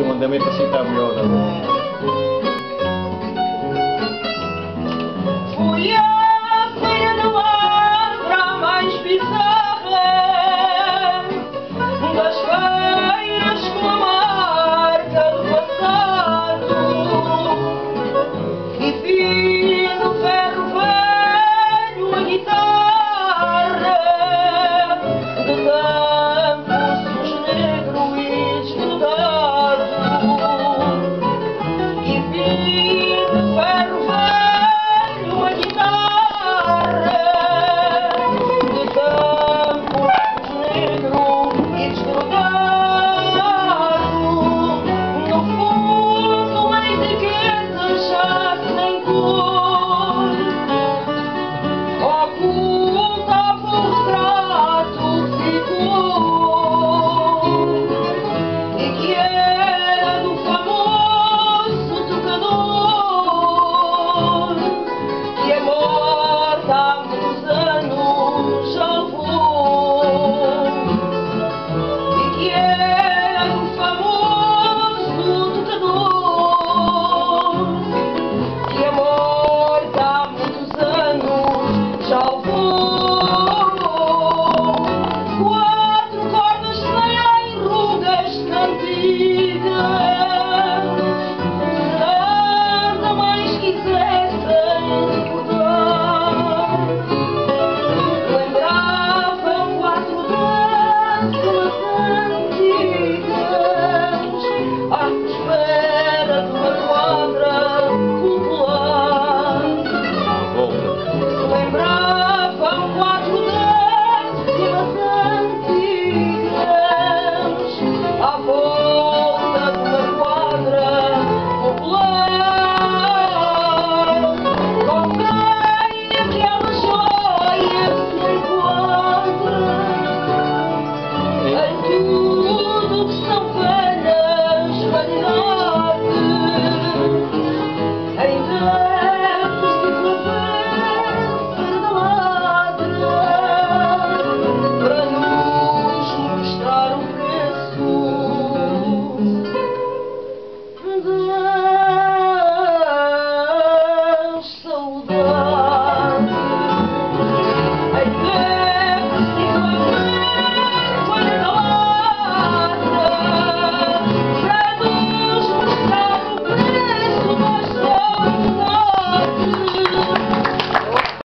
tem um andamento assim está melhor. Fui à feira da lavra mais bizarra das feiras com a marca do passado e vi no ferro velho a guitarra de tanto sujo negro e desnudado e vi no ferro velho a guitarra de tanto negro e desnudado. No fundo a etiqueta já sem cor ocultava o retrato que ficou e que era do famoso tocador que é morto há muitos anos já levou e que era do famoso tocador que é morto há muitos anos já levou. Quatro cordas sem rugas de cantiga, nada mais quisessem recordar. Lembravam quatro danças